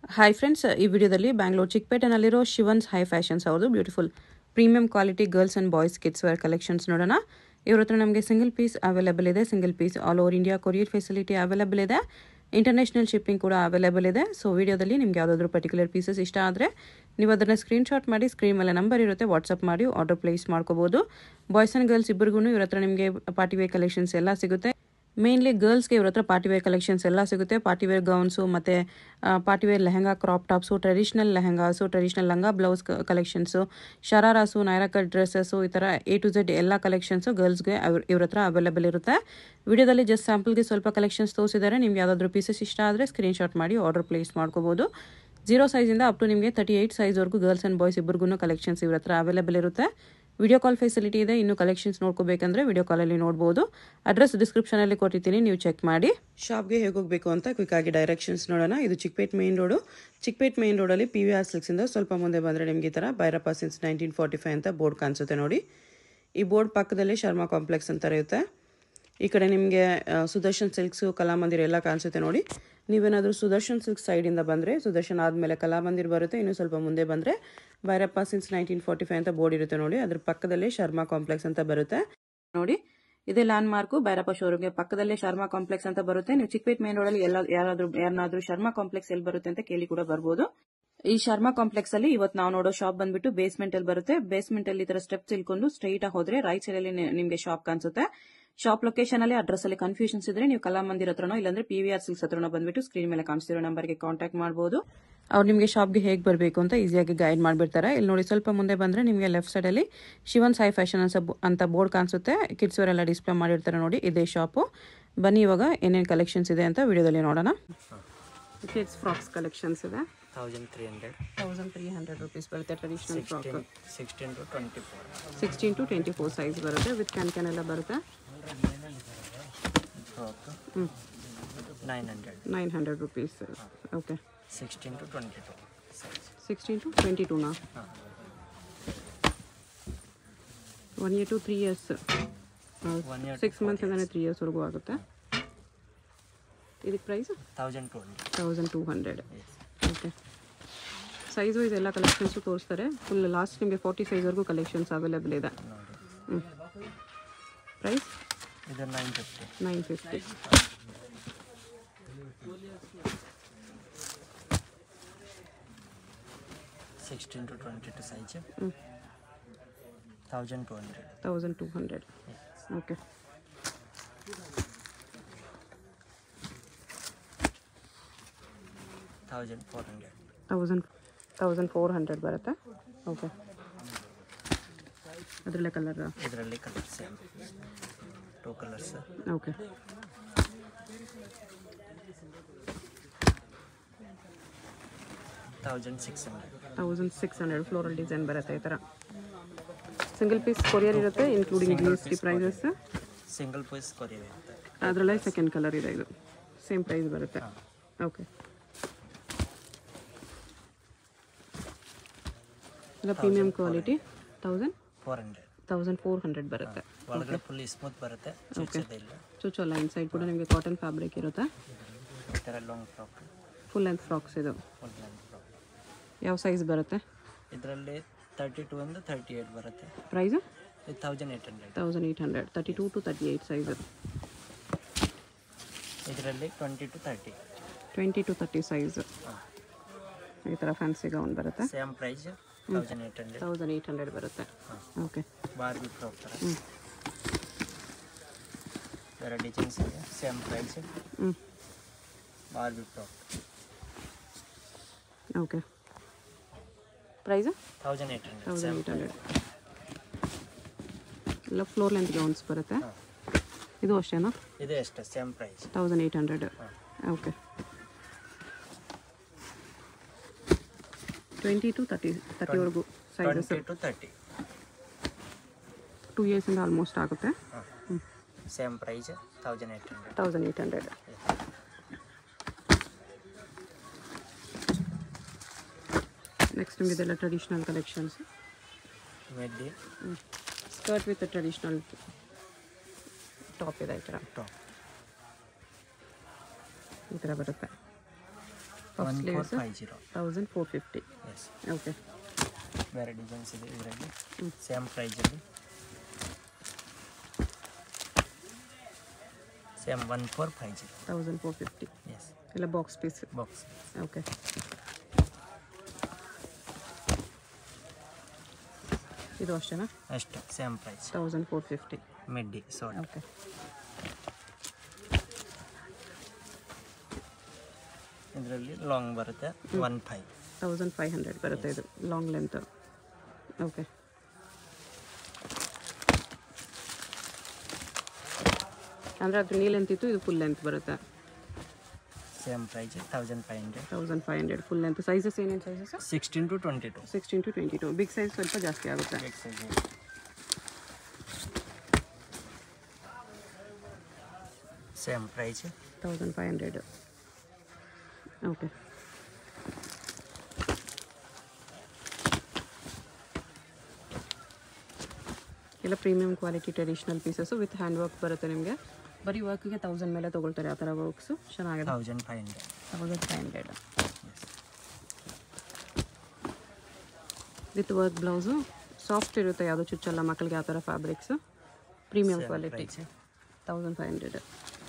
Hi friends, ಈ ವಿಡಿಯೋದಲ್ಲಿ ಬ್ಯಾಂಗ್ಳೂರ್ ಚಿಕ್ಕಪೇಟೆನಲ್ಲಿರೋ ಶಿವನ್ಸ್ ಹೈ ಫ್ಯಾಷನ್ಸ್ ಅವ್ರದ್ದು beautiful premium quality girls and boys kids wear collections ನೋಡೋಣ. ಇವ್ರ ಹತ್ರ ನಮಗೆ ಸಿಂಗಲ್ ಪೀಸ್ ಅವೈಲೇಬಲ್ ಇದೆ. Single piece all over India courier facility available ಇದೆ. ಇಂಟರ್ನ್ಯಾಷನಲ್ ಶಿಪ್ಪಿಂಗ್ ಕೂಡ ಅವೈಲೇಬಲ್ ಇದೆ. ಸೊ ವಿಡಿಯೋದಲ್ಲಿ ನಿಮ್ಗೆ ಯಾವುದಾದ್ರೂ ಪರ್ಟಿಕ್ಯುಲರ್ ಪೀಸಸ್ ಇಷ್ಟ ಆದರೆ ನೀವು ಅದನ್ನು ಸ್ಕ್ರೀನ್ಶಾಟ್ ಮಾಡಿ ಸ್ಕ್ರೀನ್ ಮೇಲೆ ನಂಬರ್ ಇರುತ್ತೆ, ವಾಟ್ಸಪ್ ಮಾಡಿ ಆರ್ಡರ್ ಪ್ಲೇಸ್ ಮಾಡ್ಕೋಬೋದು. ಬಾಯ್ಸ್ ಆ್ಯಂಡ್ ಗರ್ಲ್ಸ್ ಇಬ್ಬರಿಗೂ ಇವ್ರ ಹತ್ರ ನಿಮಗೆ ಪಾರ್ಟಿ ವೇರ್ ಕಲೆಕ್ಷನ್ಸ್ ಎಲ್ಲ ಸಿಗುತ್ತೆ. ಮೇನ್ಲಿ ಗರ್ಲ್ಸ್ಗೆ ಇವ್ರ ಹತ್ರ ಪಾರ್ಟಿವೇರ್ ಕಲೆಕ್ಷನ್ಸ್ ಎಲ್ಲ ಸಿಗುತ್ತೆ. ಪಾರ್ಟಿವೇರ್ ಗೌನ್ಸು ಮತ್ತು party wear lehenga, crop tops, traditional lehengas, traditional ಲಂಗ blouse collections, shararas, Naira cut dresses, ಈ ಥರ A to Z ಎಲ್ಲ ಕಲೆಕ್ಷನ್ಸು ಗರ್ಲ್ಸ್ಗೆ ಇವ್ರ ಹತ್ರ ಅವೈಲೇಬಲ್ ಇರುತ್ತೆ. ವಿಡಿಯೋದಲ್ಲಿ ಜಸ್ಟ್ ಸ್ಯಾಂಪಲ್ಗೆ ಸ್ವಲ್ಪ ಕಲೆಕ್ಷನ್ಸ್ ತೋರಿಸಿದ್ದಾರೆ. ನಿಮ್ಗೆ ಯಾವುದಾದ್ರೂ ಪೀಸಸ್ ಇಷ್ಟ ಆದರೆ ಸ್ಕ್ರೀನ್ಶಾಟ್ ಮಾಡಿ ಆರ್ಡರ್ ಪ್ಲೇಸ್ ಮಾಡ್ಕೋಬೋದು. 0 ಸೈಜಿಂದ ಅಪ್ ಟು ನಿಮಗೆ 38 ಸೈಜ್ವರೆಗೂ ಗರ್ಲ್ಸ್ ಆ್ಯಂಡ್ ಬಾಯ್ಸ್ ಇಬ್ಬರಿಗೂ ಕಲೆಕ್ಷನ್ಸ್ ಇವ್ರ ಹತ್ರ ಅವೈಲೇಬಲ್ ಇರುತ್ತೆ. ವಿಡಿಯೋ ಕಾಲ್ ಫೆಸಿಲಿಟಿ ಇದೆ. ಇನ್ನು ಕಲೆಕ್ಷನ್ಸ್ ನೋಡ್ಕೋಬೇಕಂದ್ರೆ ವಿಡಿಯೋ ಕಾಲಲ್ಲಿ ನೋಡ್ಬೋದು. ಅಡ್ರೆಸ್ ಡಿಸ್ಕ್ರಿಪ್ಷನಲ್ಲಿ ಕೊಟ್ಟಿರ್ತೀನಿ, ನೀವು ಚೆಕ್ ಮಾಡಿ. ಶಾಪ್ಗೆ ಹೇಗೆ ಹೋಗಬೇಕು ಅಂತ ಕ್ವಿಕ್ ಆಗಿ ಡೈರೆಕ್ಷನ್ಸ್ ನೋಡೋಣ. ಇದು Chickpet main road. Chickpet main ರೋಡಲ್ಲಿ PVR ಸಿಲ್ಕ್ಸಿಂದ ಸ್ವಲ್ಪ ಮುಂದೆ ಬಂದರೆ ನಿಮಗೆ ಈ ಥರ ಭೈರಪ್ಪ ಸಿನ್ಸ್ 1945 ಅಂತ ಬೋರ್ಡ್ ಕಾಣಿಸುತ್ತೆ ನೋಡಿ. ಈ ಬೋರ್ಡ್ ಪಕ್ಕದಲ್ಲಿ ಶರ್ಮಾ ಕಾಂಪ್ಲೆಕ್ಸ್ ಅಂತ ಇರುತ್ತೆ. ಈ ಕಡೆ ನಿಮಗೆ ಸುದರ್ಶನ್ ಸಿಲ್ಕ್ಸು, ಕಲಾಮಂದಿರ ಎಲ್ಲ ಕಾಣಿಸುತ್ತೆ ನೋಡಿ. ನೀವೇನಾದರೂ ಸುದರ್ಶನ್ ಸಿಲ್ಕ್ ಸೈಡಿಂದ ಬಂದರೆ ಸುದರ್ಶನ್ ಆದಮೇಲೆ ಕಲಾಮಂದಿರ್ ಬರುತ್ತೆ. ಇನ್ನು ಸ್ವಲ್ಪ ಮುಂದೆ ಬಂದರೆ ಭೈರಪ್ಪ ಸಿನ್ಸ್ 1945 ಅಂತ ಬೋರ್ಡ್ ಇರುತ್ತೆ ನೋಡಿ. ಅದ್ರ ಪಕ್ಕದಲ್ಲೇ ಶರ್ಮಾ ಕಾಂಪ್ಲೆಕ್ಸ್ ಅಂತ ಬರುತ್ತೆ ನೋಡಿ. ಇದೇ ಲ್ಯಾಂಡ್ ಮಾರ್ಕು ಭೈರಪ್ಪ ಶೋರೂಮ್ಗೆ ಪಕ್ಕದಲ್ಲೇ ಶರ್ಮಾ ಕಾಂಪ್ಲೆಕ್ಸ್ ಅಂತ ಬರುತ್ತೆ. ನೀವು ಚಿಕ್ಕಪೇಟ್ ಮೇನ್ ರೋಡಲ್ಲಿ ಯಾರನ್ನಾದ್ರೂ ಶರ್ಮಾ ಕಾಂಪ್ಲೆಕ್ಸ್ ಎಲ್ಲಿ ಬರುತ್ತೆ ಅಂತ ಕೇಳಿ ಕೂಡ ಬರ್ಬೋದು. ಈ ಶರ್ಮಾ ಕಾಂಪ್ಲೆಕ್ಸ್ ಅಲ್ಲಿ ಇವತ್ತು ನಾವು ನೋಡೋ ಶಾಪ್ ಬಂದ್ಬಿಟ್ಟು ಬೇಸ್ಮೆಂಟ್ ಅಲ್ಲಿ ಬರುತ್ತೆ. ಬೇಸ್ಮೆಂಟ್ ಅಲ್ಲಿ ಈ ತರ ಸ್ಟೆಪ್ಸ್ ಇಳ್ಕೊಂಡು ಸ್ಟ್ರೈಟ್ ಆಗಿ ಹೋದ್ರೆ ರೈಟ್ ಸೈಡ್ ಅಲ್ಲಿ ನಿಮಗೆ ಶಾಪ್ ಕಾಣಿಸುತ್ತೆ. ಶಾಪ್ ಲೊಕೇಶನ್ ಅಲ್ಲಿ ಅಡ್ರೆಸ್ ಅಲ್ಲಿ ಕನ್ಫ್ಯೂಷನ್ಸ್ ಇದ್ರೆ ನೀವು ಕಲಾಮಂದಿರ ಹತ್ರನೋ ಇಲ್ಲಾಂದ್ರೆ PVR ಸಿಲ್ಕ್ಸ್ ಹತ್ರನೋ ಬಂದ್ಬಿಟ್ಟು ಸ್ಕ್ರೀನ್ ಮೇಲೆ ಕಾಣಿಸ್ತಿರೋ ನಂಬರ್ಗೆ ಕಾಂಟ್ಯಾಕ್ಟ್ ಮಾಡಬಹುದು. ಅವ್ರು ನಿಮಗೆ ಶಾಪ್ಗೆ ಹೇಗೆ ಬರಬೇಕು ಅಂತ ಈಸಿಯಾಗಿ ಗೈಡ್ ಮಾಡಿಬಿಡ್ತಾರೆ. ಇಲ್ಲಿ ನೋಡಿ, ಸ್ವಲ್ಪ ಮುಂದೆ ಬಂದ್ರೆ ನಿಮಗೆ ಲೆಫ್ಟ್ ಸೈಡ್ ಅಲ್ಲಿ ಶಿವನ್ಸ್ ಹೈ ಫ್ಯಾಷನ್ ಅಂತ ಬೋರ್ಡ್ ಕಾಣಿಸುತ್ತೆ. ಕಿಡ್ಸ್ ವೇರ್ ಎಲ್ಲ ಡಿಸ್ಪ್ಲೇ ಮಾಡಿರ್ತಾರೆ ನೋಡಿ. ಇದೇ ಶಾಪು. ಬನ್ನಿ ಇವಾಗ ಏನೇನು ಕಲೆಕ್ಷನ್ಸ್ ಇದೆ ಅಂತ ವಿಡಿಯೋದಲ್ಲಿ ನೋಡೋಣ. ಕಿಡ್ಸ್ ಫ್ರಾಕ್ಸ್ ಕಲೆಕ್ಷನ್ಸ್ ಇದೆ. 1300 rupees ಬರುತ್ತೆ. ಟ್ರೆಡಿಷನಲ್ ಫ್ರಾಕ್ 16 to 24 ಸೈಜ್ ಬರುತ್ತೆ. ವಿತ್ ಕ್ಯಾನ್ ಎಲ್ಲ ಬರುತ್ತೆ. 900 rupees. ಓಕೆ. 16 to 22 16 to 22 ನಾ? 1 year to 3 years. 6 months ಇಂದಾನೆ 3 years ವರೆಗೂ ಆಗುತ್ತೆ. ಇದಕ್ಕೆ ಪ್ರೈಸ್ 1200. ಓಕೆ. ಸೈಜ್ ವೈಸ್ ಎಲ್ಲ ಕಲೆಕ್ಷನ್ಸು ತೋರಿಸ್ತಾರೆ. ಫುಲ್ ಲಾಸ್ಟ್ ನಿಮಗೆ 40 ಸೈಜ್ವರೆಗೂ ಕಲೆಕ್ಷನ್ಸ್ ಅವೈಲೇಬಲ್ ಇದೆ. ಪ್ರೈಸ್ ಇದು 950. 16 to 22 ಸೈಜ್ 1200. 1200. ಓಕೆ. $1400 ಬರುತ್ತೆ. ಓಕೆ. ಅದರಲ್ಲೇ ಕಲರ್? ಇದರಲ್ಲಿ colour same 2 colours. Okay. $1600 floral design ಬರುತ್ತೆ ಈ ಥರ. ಸಿಂಗಲ್ ಪೀಸ್ ಕೊರಿಯರ್ ಇರುತ್ತೆ including GST prices. Single piece courier ಇರುತ್ತೆ. ಅದರಲ್ಲೇ ಸೆಕೆಂಡ್ ಕಲರ್ ಇದೆ. ಇದು ಸೇಮ್ ಪ್ರೈಸ್ ಬರುತ್ತೆ. ಓಕೆ. ಇಲ್ಲ ಪ್ರೀಮಿಯಂ ಕ್ವಾಲಿಟಿ 1400 ಬರುತ್ತೆ. ಒಳಗಡೆ ಫುಲ್ ಸ್ಮೂತ್ ಬರುತ್ತೆ. ಚುಚ್ಚಲ್ಲ. ಇನ್ಸೈಡ್ ಕೂಡ ನಿಮಗೆ ಕಾಟನ್ ಫ್ಯಾಬ್ರಿಕ್ ಇರುತ್ತೆ. ಈ ಥರ long frock, full length frocks ಇದು. ಯಾವ ಸೈಜ್ ಬರುತ್ತೆ? ಇದರಲ್ಲಿ 32 ಇಂದ 38 ಬರುತ್ತೆ. ಪ್ರೈಸ್ 1800. 32 to 38 size. ಇದರಲ್ಲಿ 20 to 30 ಸೈಜ್. ಈ ಥರ ಫ್ಯಾನ್ಸಿ ಗೌನ್ ಬರುತ್ತೆ. ಸೇಮ್ ಪ್ರೈಸ್ 1800 ಬರುತ್ತೆ. ಓಕೆ. ಬಾರ್ಬಿ ಫ್ರಾಕ್ ಥರ ಬೇರೆ ಡಿಸೈನ್ಸ್ ಇದೆ. Same price Barbie frock. Okay. Price 1800. ಎಲ್ಲ ಫ್ಲೋರ್ ಲೆಂತ್ ಗೌನ್ಸ್ ಬರುತ್ತೆ. ಇದು ಅಷ್ಟೇನಾ? ಇದೆ ಅಷ್ಟೇ, ಸೇಮ್ ಪ್ರೈಸ್ 1800. ಓಕೆ. 20 to 30ವರೆಗೂ ಸೈಜಸ್. 20 to 30. 2 ಇಯರ್ಸಿಂದ ಆಲ್ಮೋಸ್ಟ್ ಆಗುತ್ತೆ. Same price 1800. ನೆಕ್ಸ್ಟ್ ನಿಮಗೆಲ್ಲ traditional collections. Midi skirt with traditional top ಇದೆ. ಈ ಥರ ಬರುತ್ತೆ. Puff sleeves 1450. 1450. ಎಸ್. ಓಕೆ. ಬೇರೆ ಡಿಸೈನ್ಸ್ ಇದೆ ಇದರಲ್ಲಿ. ಸೇಮ್ ಪ್ರೈಸಲ್ಲಿ ಸೇಮ್ 1450. 1450. ಎಸ್. ಎಲ್ಲ ಬಾಕ್ಸ್ ಪೀಸ್. ಬಾಕ್ಸ್. ಓಕೆ. ಇದು ಅಷ್ಟೇನಾ? ಅಷ್ಟೇ same price 1450. Midi short. Okay. ಇದರಲ್ಲಿ ಲಾಂಗ್ ಬರುತ್ತೆ 1500 ಬರುತ್ತೆ. ಇದು ಲಾಂಗ್ ಲೆಂತ್. ಓಕೆ. ಅಂದರೆ ಅದು ನೀ ಲೆಂತ್ ಇತ್ತು, ಇದು ಫುಲ್ ಲೆಂತ್ ಬರುತ್ತೆ. Same price 1500. 1500 full length. Sizes ಏನೇನು sizes? 16 to 22. 16 to 22. Big size ಸ್ವಲ್ಪ ಜಾಸ್ತಿ ಆಗುತ್ತೆ. Big size. Same price 1500. Okay. ಎಲ್ಲ premium quality traditional pieces with hand work ಬರುತ್ತೆ ನಿಮಗೆ. ಬರೀ ವರ್ಕಿಗೆ 1000 ಮೇಲೆ ತೊಗೊಳ್ತಾರೆ ಆ ಥರ ವರ್ಕ್ಸು. ಚೆನ್ನಾಗಿದೆ. 1500. 1500 ವಿತ್ ವರ್ಕ್ ಬ್ಲೌಸು. ಸಾಫ್ಟ್ ಇರುತ್ತೆ, ಯಾವುದೋ ಚುಚ್ಚಲ್ಲ ಮಕ್ಕಳಿಗೆ. ಆ ಥರ ಫ್ಯಾಬ್ರಿಕ್ಸು ಪ್ರೀಮಿಯಂ ಕ್ವಾಲಿಟಿ. 1500.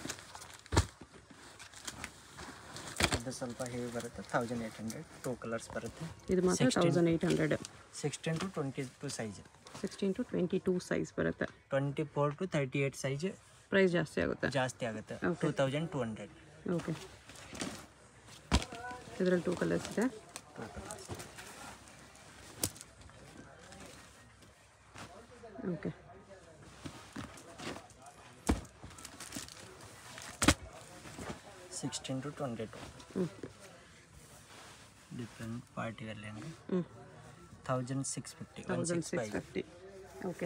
ಇದು ಸ್ವಲ್ಪ ಹೆವಿ ಬರುತ್ತೆ 1800. 2 ಕಲರ್ಸ್ ಬರುತ್ತೆ. ಇದು ಮಾತ್ರ 1800. 16 to 22 ಸೈಜ್. 16 to 22 ಸೈಜ್ ಬರುತ್ತೆ. 24 to 38 ಸೈಜ್ ಪ್ರೈಸ್ ಜಾಸ್ತಿ ಆಗುತ್ತೆ. 2200. ಓಕೆ. ಇದರಲ್ಲಿ 2 ಕಲರ್ಸ್ ಇದೆ. 2 colours. Okay. Sixteen to 22. Different party wear lehenga. 1650. 1650. Okay.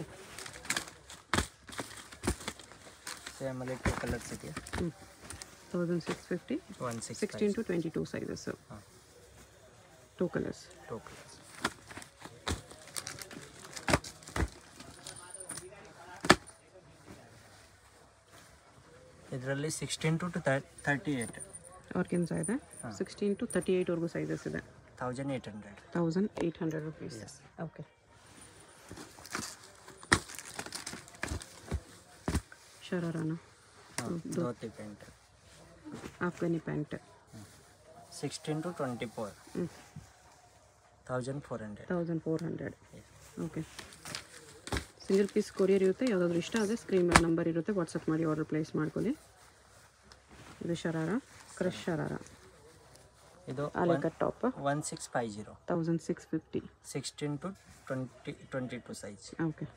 Same ಅಲ್ಲಿ 2 ಕಲರ್ಸ್ ಇದೆ. 1650. 16 to 22 ಸೈಜಸ್. 2 ಕಲರ್ಸ್. 2 ಕಲರ್ಸ್. ಇದರಲ್ಲಿ 16 to 38 ಆರ್ಗೆನ್ಸಾ ಇದೆ. 16 to 38 ವರೆಗೂ ಸೈಜಸ್ ಇದೆ. 1800. 1800 ರುಪೀಸ್. ಓಕೆ. ಶರಾರಾನ dhoti pant. Afghani pant. 16 to 24. 1400. 1400. Okay. Single piece courier ಇರುತ್ತೆ. ಯಾವುದಾದ್ರೂ ಇಷ್ಟ ಆದರೆ ಸ್ಕ್ರೀನ್ ಮೇಲೆ ನಂಬರ್ ಇರುತ್ತೆ, ವಾಟ್ಸಪ್ ಮಾಡಿ ಆರ್ಡರ್ ಪ್ಲೇಸ್ ಮಾಡ್ಕೊಳ್ಳಿ. ಇದು ಶರಾರ, ಕ್ರಶ್ ಶರಾರ. ಇದು Alia cut top 1650. 1650. 16 to 22 size. Okay.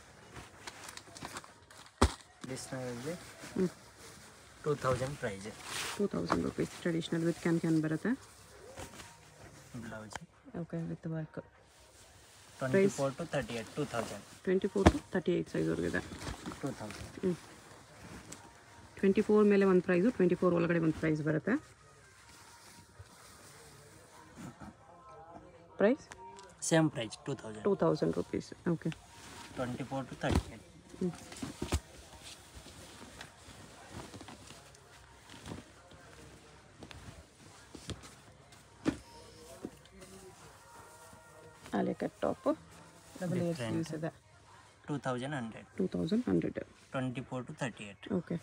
ಡಿಸ್ನಲ್ಲಿ 2000 price. 2000 rupees. Traditional with can ಬರುತ್ತೆ. Blouse. Okay. With work. 24 to 38. 2000. 24 to 38 ಸೈಜ್ವರೆಗೂ ಇದೆ. 2000. 24 ಮೇಲೆ ಒಂದು ಪ್ರೈಸು, 24 ಒಳಗಡೆ ಒಂದು ಪ್ರೈಸ್ ಬರುತ್ತೆ. Price same price 2000. 2000 rupees. Okay. 24 to 38. Alia cut top double air sleeves ಇದೆ. 2100. 2100. 24 to 38. ಓಕೆ.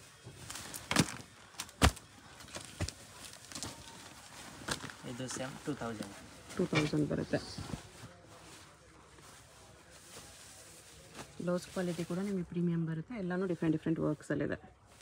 ಇದು ಸೇಮ್ 2000. 2000 ಬರುತ್ತೆ. ಬ್ಲೌಸ್ ಕ್ವಾಲಿಟಿ ಕೂಡ ನಿಮಗೆ ಪ್ರೀಮಿಯಂ ಬರುತ್ತೆ. ಎಲ್ಲನೂ ಡಿಫ್ರೆಂಟ್ ವರ್ಕ್ಸಲ್ಲಿದೆ.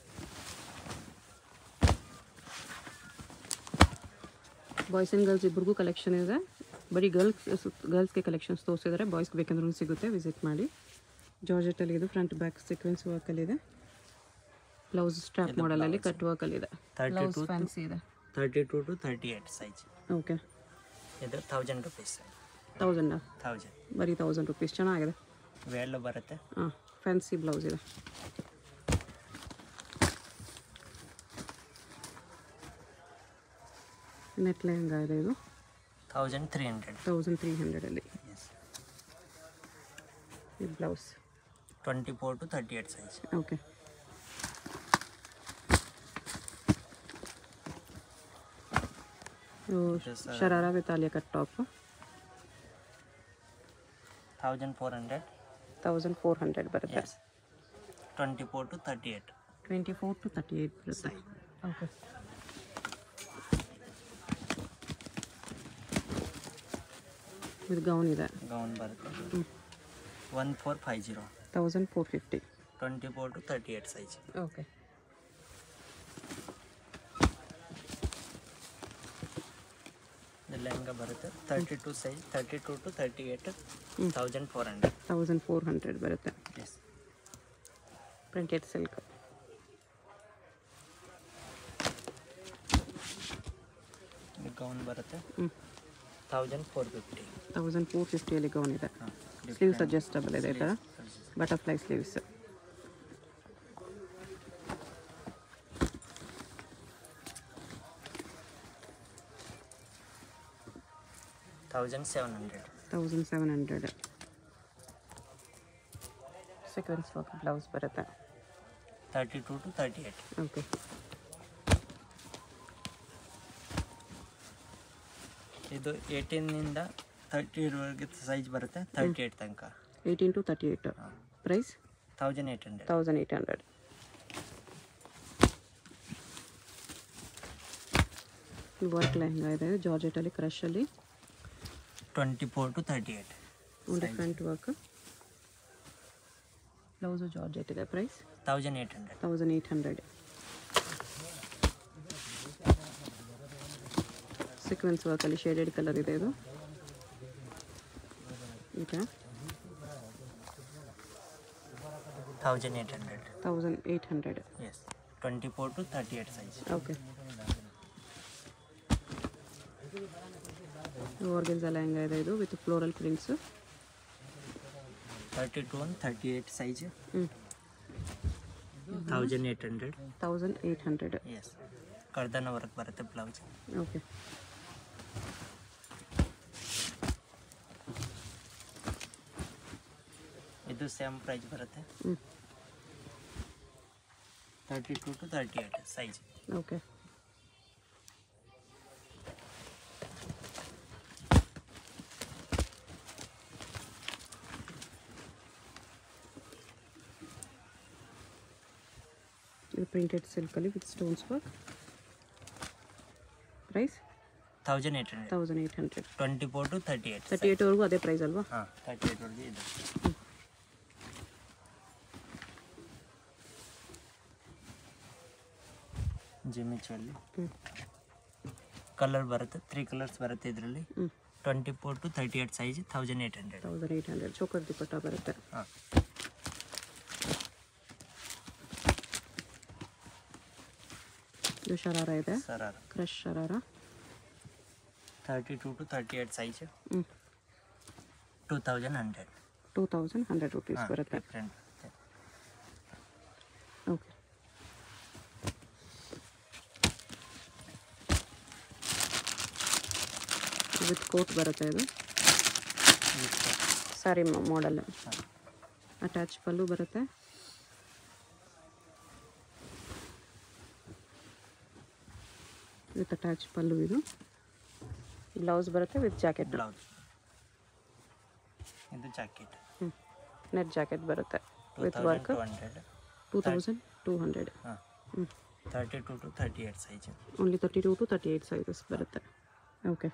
ಬಾಯ್ಸ್ ಆ್ಯಂಡ್ ಗರ್ಲ್ಸ್ ಇಬ್ಬರಿಗೂ ಕಲೆಕ್ಷನ್ ಇದೆ. ಬರೀ ಗರ್ಲ್ಸ್ಗೆ ಕಲೆಕ್ಷನ್ಸ್ ತೋರಿಸಿದ್ದಾರೆ. ಬಾಯ್ಸ್ಗೆ ಬೇಕಂದ್ರೂ ಸಿಗುತ್ತೆ, ವಿಸಿಟ್ ಮಾಡಿ. ಜಾರ್ಜೆಟಲ್ಲಿ ಇದು ಫ್ರಂಟ್ ಬ್ಯಾಕ್ ಸೀಕ್ವೆನ್ಸ್ ವರ್ಕಲ್ಲಿದೆ. ಬ್ಲೌಸ್ ಸ್ಟ್ರಾಪ್ ಮಾಡಲಲ್ಲಿ ಕಟ್ ವರ್ಕಲ್ಲಿದೆ. ಬ್ಲೌಸ್ ಫ್ಯಾನ್ಸಿ ಇದೆ. 32 to 38 ಸೈಜ್. ಓಕೆ. ಇದು 1000 ರುಪೀಸ್. 1000 ಬರೀ 1000 ರುಪೀಸ್. ಚೆನ್ನಾಗಿದೆ. ವೇಲ್ ಬರುತ್ತೆ. ಹಾಂ, ಫ್ಯಾನ್ಸಿ ಬ್ಲೌಸ್ ಇದೆ. ನೆಟ್ ಲೆಹಂಗಾ ಇದೆ. ಇದು 1300. 1300 ಈ blouse 24 to 38 size. Okay. Sharara with Alia cut top 1400. 1400 ಬರುತ್ತೆ. 24 to 38. 24 to 38 ಬರುತ್ತೆ. ಓಕೆ. ಇದು ಗೌನ್ ಇದೆ. ಗೌನ್ ಬರುತ್ತೆ 1450. 1450. 24 to 38 ಸೈಜ್. ಓಕೆ. ಲೆಹಂಗಾ ಬರುತ್ತೆ 32 ಸೈಜ್ 32 to 38 1400. 1400 ಬರುತ್ತೆ. ಎಸ್. Printed silk. ಗೌನ್ ಬರುತ್ತೆ 1450. 1450 ಅಲ್ಲಿ ಗೌನ್ ಇದೆ. ಸ್ಲೀವ್ಸ್ ಅಡ್ಜಸ್ಟಬಲ್ ಇದೆ, ಈ ಥರ butterfly sleeves. $1,700. Sequence work blouse ಬರುತ್ತೆ 32 to 38. ಓಕೆ. ಇದು 18 30 ವರೆಗೆ ಸೈಜ್ ಬರುತ್ತೆ 38 ತನಕ. 18 to 38. ಪ್ರೈಸ್ 1800. 1800. ವರ್ಕ್ ಲೆಹಂಗಾ ಇದೆ ಜಾರ್ಜೆಟಲ್ಲಿ ಕ್ರಶಲ್ಲಿ 24 to 38. ಒಂದು ಫ್ರಂಟ್ ವರ್ಕ್. ಬ್ಲೌಸು ಜಾರ್ಜೆಟ್ ಇದೆ. ಪ್ರೈಸ್ 1800. 1800. ಸೀಕ್ವೆನ್ಸ್ ವರ್ಕಲ್ಲಿ ಶೇಡೆಡ್ ಕಲರ್ ಇದೆ ಇದು. ಈಗ 1800. 1800. Yes 24 to 38 size. Okay. Organza lehenga ಇದೆ ಇದು with floral prints 32 and 38 size 1800. 1800. Yes ಕರ್ದನ ವರ್ಕ್ ಬರುತ್ತೆ ಬ್ಲೌಸ್. ಓಕೆ. ಇದು ಸೇಮ್ ಪ್ರೈಸ್ ಬರುತ್ತೆ 32 to 38 ಸೈಜ್. ಓಕೆ. ಇದು ಪ್ರಿಂಟೆಡ್ ಸಿಲ್ಕಲ್ಲಿ with stones work. Price 1800. 1800. 24 to 38. 38 ವರೆಗೂ ಅದೇ ಪ್ರೈಸ್ ಅಲ್ವಾ? ಹಾಂ 38 ವರೆಗೆ ಇದೆ. ಜಿಮಿಚಲ್ಲಿ ಕಲರ್ ಬರುತ್ತೆ 3 ಕಲರ್ಸ್ ಬರುತ್ತೆ ಇದರಲ್ಲಿ 24 to 38 ಸೈಜ್ 1800. 1800. ಚೋಕರ್ ದುಪಟ್ಟ ಬರುತ್ತೆ. ಹಾಂ ಇದು ಶರಾರ ಇದೆ sharara crush sharara 32 to 38 size 2100. 2100 rupees ಬರುತ್ತೆ. ಡಿಫ್ರೆಂಟ್. ಓಕೆ. ವಿತ್ ಕೋಟ್ ಬರುತ್ತೆ ಇದು ಸಾರಿ ಮಾಡೆಲ್. ಅಟ್ಯಾಚ್ ಪಲ್ಲು ಬರುತ್ತೆ. ವಿತ್ ಅಟ್ಯಾಚ್ ಪಲ್ಲು ಇದು. ಬ್ಲೌಸ್ ಬರುತ್ತೆ ವಿತ್ ಜಾಕೆಟ್. ಬ್ಲೌಸ್ ಇದು ಜಾಕೆಟ್ ನೆಟ್ ಜಾಕೆಟ್ ಬರುತ್ತೆ ವಿತ್ ವರ್ಕ್ 2200. ಹಾಂ 32 to 38 size. Only 32 to 38 sizes ಬರುತ್ತೆ. ಓಕೆ.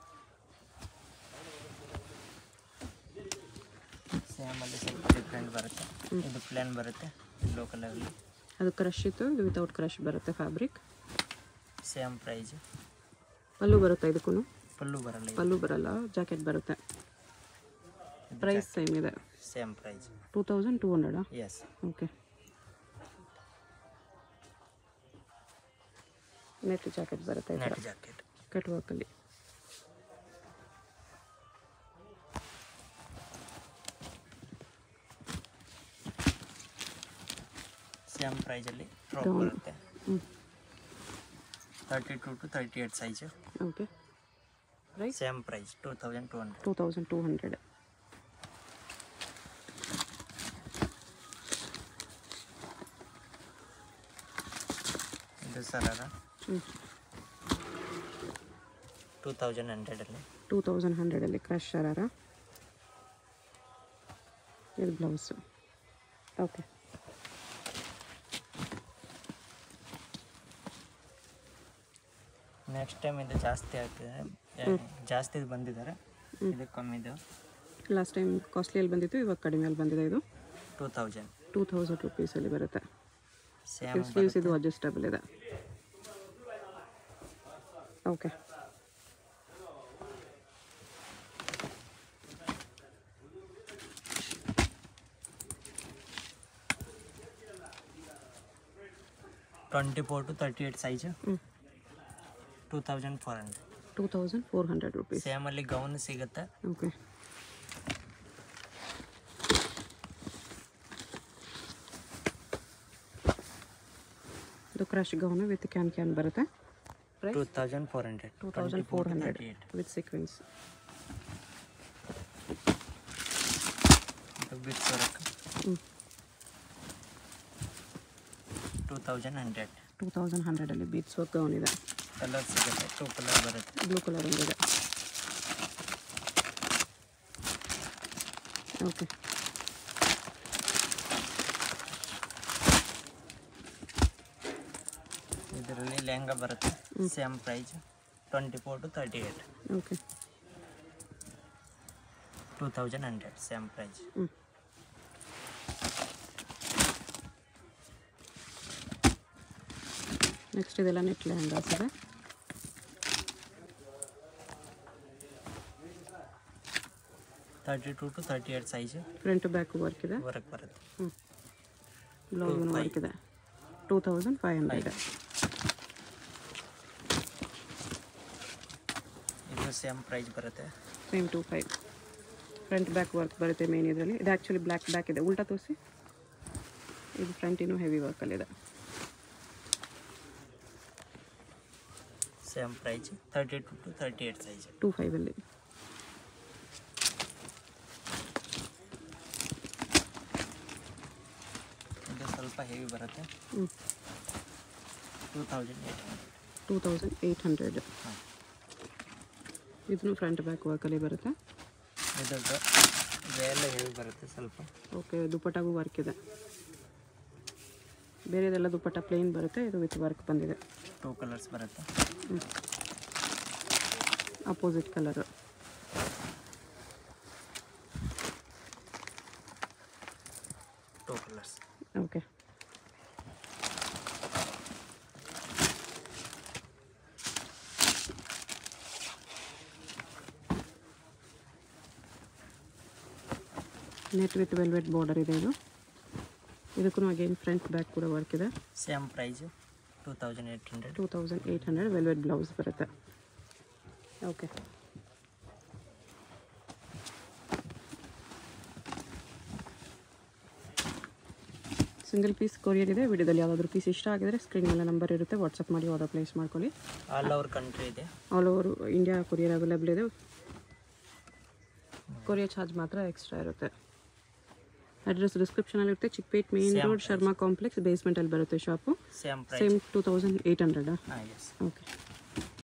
ಸೇಮಲ್ಲಿ ಸ್ವಲ್ಪ ಡಿಫ್ರೆಂಟ್ ಬರುತ್ತೆ. ಇದು ಪ್ಲೇನ್ ಬರುತ್ತೆ ಯೆಲ್ಲೋ ಕಲರಲ್ಲಿ. ಅದು ಕ್ರಶ್ ಇತ್ತು, ಇದು ವಿತೌಟ್ ಕ್ರಶ್ ಬರುತ್ತೆ ಫ್ಯಾಬ್ರಿಕ್. Same price. ಪಲ್ಲು ಬರುತ್ತೆ ಇದಕ್ಕೂ. ಪಲ್ಲು ಬರಲ್ಲ. ಪಲ್ಲು ಬರಲ್ಲ, ಜಾಕೆಟ್ ಬರುತ್ತೆ. ಪ್ರೈಸ್ ಸೇಮ್ ಇದೆ. Same price 2200. Yes. Okay. Net jacket ಬರುತ್ತೆ ಈ ಥರ ನೆಟ್ ಜಾಕೆಟ್ ಕಟ್ ವರ್ಕಲ್ಲಿ. ಸೇಮ್ ಪ್ರೈಸಲ್ಲಿ ಟಾಪ್ ಬರುತ್ತೆ 32 to 38 size. Okay. Price same price 2200. 2200. ಇದು ಸರಾರ 2100 2100 ಕ್ರಶ್ ಶರಾರ. ಇದು ಬ್ಲೌಸು. ಓಕೆ, ನೆಕ್ಸ್ಟ್ ಟೈಮ್ ಇದು ಜಾಸ್ತಿ ಆಗ್ತಿದೆ, ಜಾಸ್ತಿ ಬಂದಿದ್ದಾರೆ, ಇದು ಕಮ್ಮಿ ಇದೆ. ಲಾಸ್ಟ್ ಟೈಮ್ ಕಾಸ್ಟ್ಲಿಯಲ್ಲಿ ಬಂದಿತ್ತು, ಇವಾಗ ಕಡಿಮೆಯಲ್ಲಿ ಬಂದಿದೆ. ಇದು 2000 ರುಪೀಸಲ್ಲಿ ಬರುತ್ತೆ. ಸೇಮ್ ಸ್ಲೀವ್ಸ್ ಇದು ಅಡ್ಜಸ್ಟಬಲ್ ಇದೆ. Okay, twenty 4 to 38 size 2400 rupees. Same ಅಲ್ಲಿ ಗೌನ್ ಸಿಗುತ್ತೆ. ಓಕೆ, ಇದು ಕ್ರಶ್ ಗೌನ್ ವಿತ್ ಕ್ಯಾನ್ ಬರುತ್ತೆ. 2400 ವಿತ್ ಸೀಕ್ವೆನ್ಸ್. ಬಿಟ್ಸ್ ವರ್ಕ್ 2100 ಅಲ್ಲಿ ಬೀಟ್ಸ್ ವರ್ಕ್ ಗೌನ್ ಇದೆ. ಕಲರ್ ಸಿಗುತ್ತೆ, 2 ಕಲರ್ ಬರುತ್ತೆ. ಬ್ಲೂ ಕಲರ್ ಒಂದಿದೆ. ಓಕೆ, ಇದರಲ್ಲಿ ಲೆಹಂಗಾ ಬರುತ್ತೆ. Same price 24 to 38. Okay, 2100 same price. Next ಇದೆಲ್ಲ ನೆಟ್ ಲೆಹಂಗಾಸ್ ಇದೆ. 32 to 38 size. Front back work ಇದೆ. ವರ್ಕ್ ಬರುತ್ತೆ. ಬ್ಲೌಸ್ ವರ್ಕ್ ಇದೆ. 2500. ಇದು ಸೇಮ್ ಪ್ರೈಸ್ ಬರುತ್ತೆ. ಸೇಮ್ 25. ಫ್ರಂಟ್ ಬ್ಯಾಕ್ ವರ್ಕ್ ಬರುತ್ತೆ ಮೇನ್ ಇದರಲ್ಲಿ. ಇದು ಆ್ಯಕ್ಚುಲಿ ಬ್ಲ್ಯಾಕ್ ಬ್ಯಾಕ್ ಇದೆ. ಉಲ್ಟಾ ತೋರಿಸಿ. ಇದು ಫ್ರಂಟ್ ಇನ್ನೂ ಹೆವಿ ವರ್ಕಲ್ಲಿದೆ. Same price 32 to 38 size. 25 ಅಲ್ಲಿ. ಇದು ಸ್ವಲ್ಪ ಹೆವಿ ಬರುತ್ತೆ. 2800. ಇದನ್ನು ಫ್ರಂಟ್ ಬ್ಯಾಕ್ ವರ್ಕಲ್ಲಿ ಬರುತ್ತೆ. ಇದೆಲ್ಲ ಹೆವಿ ಬರುತ್ತೆ ಸ್ವಲ್ಪ. ಓಕೆ, ದುಪ್ಪಟ್ಟಾಗೂ ವರ್ಕ್ ಇದೆ. ಬೇರೆದೆಲ್ಲ ದುಪ್ಪಟ್ಟ ಪ್ಲೇನ್ ಬರುತ್ತೆ, ಇದು ವಿತ್ ವರ್ಕ್ ಬಂದಿದೆ. 2 ಕಲರ್ಸ್ ಬರುತ್ತೆ. Opposite colour. Okay, net with velvet border ಇದೆ. ಇದಕ್ಕೂ ಅಗೇನ್ ಫ್ರಂಟ್ ಬ್ಯಾಕ್ ಕೂಡ ವರ್ಕ್ ಇದೆ. ಸೇಮ್ ಪ್ರೈಸ್ 2800 ವೆಲ್ವೆಟ್ ಬ್ಲೌಸ್ ಬರುತ್ತೆ. ಓಕೆ, ಸಿಂಗಲ್ ಪೀಸ್ ಕೊರಿಯರ್ ಇದೆ. ವಿಡಿಯೋದಲ್ಲಿ ಯಾವುದಾದ್ರೂ ಪೀಸ್ ಇಷ್ಟ ಆಗಿದರೆ ಸ್ಕ್ರೀನ್ ಮೇಲೆ ನಂಬರ್ ಇರುತ್ತೆ, ವಾಟ್ಸಪ್ ಮಾಡಿ ಆರ್ಡರ್ ಪ್ಲೇಸ್ ಮಾಡ್ಕೊಳ್ಳಿ. ಆಲ್ ಓವರ್ ಕಂಟ್ರಿ ಇದೆ. All over India courier available ಇದೆ. ಕೊರಿಯರ್ ಚಾರ್ಜ್ ಮಾತ್ರ ಎಕ್ಸ್ಟ್ರಾ ಇರುತ್ತೆ. ಅಡ್ರೆಸ್ ಡಿಸ್ಕ್ರಿಪ್ಷನಲ್ಲಿ ಇರುತ್ತೆ. Chickpet main road, Sharma complex ಬೇಸ್ಮೆಂಟಲ್ಲಿ ಬರುತ್ತೆ ಶಾಪು. ಸೇಮ್ 2800. ಹಾಂ, ಎಸ್. ಓಕೆ.